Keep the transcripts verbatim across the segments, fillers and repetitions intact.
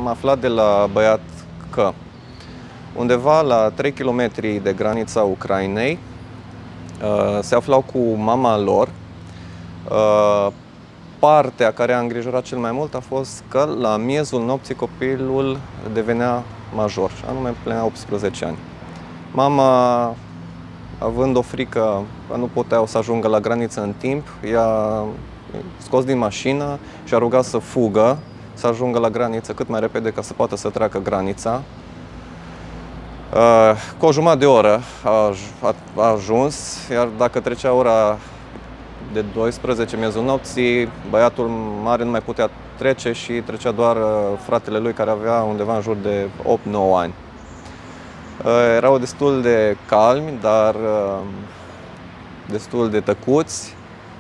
am aflat de la băiat că undeva la trei kilometri de granița Ucrainei se aflau cu mama lor. Partea care a îngrijorat cel mai mult a fost că la miezul nopții copilul devenea major, anume împlinea optsprezece ani. Mama, având o frică că nu puteau să ajungă la graniță în timp, i-a scos din mașină și a rugat să fugă, să ajungă la graniță cât mai repede ca să poată să treacă granița. Cu o jumătate de oră a ajuns, iar dacă trecea ora de douăsprezece, miezul nopții, băiatul mare nu mai putea trece și trecea doar fratele lui, care avea undeva în jur de opt nouă ani. Erau destul de calmi, dar destul de tăcuți.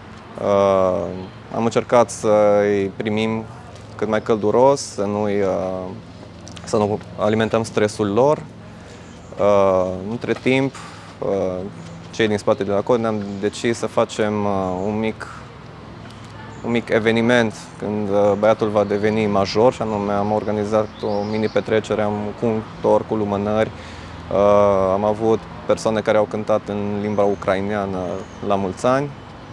Am încercat să-i primim cât mai călduros, să, nu-i, să nu alimentăm stresul lor. Între timp, cei din spate de la cod ne-am decis să facem un mic, un mic eveniment când băiatul va deveni major, și anume am organizat o mini-petrecere cu un tor, cu lumânări. Am avut persoane care au cântat în limba ucraineană la mulți ani.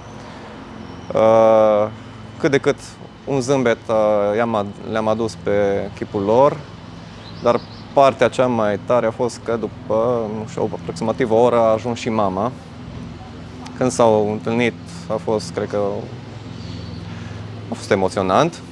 Cât de cât un zâmbet le-am adus pe chipul lor, dar partea cea mai tare a fost că după, nu știu, aproximativ o oră a ajuns și mama. Când s-au întâlnit a fost, cred că, a fost emoționant.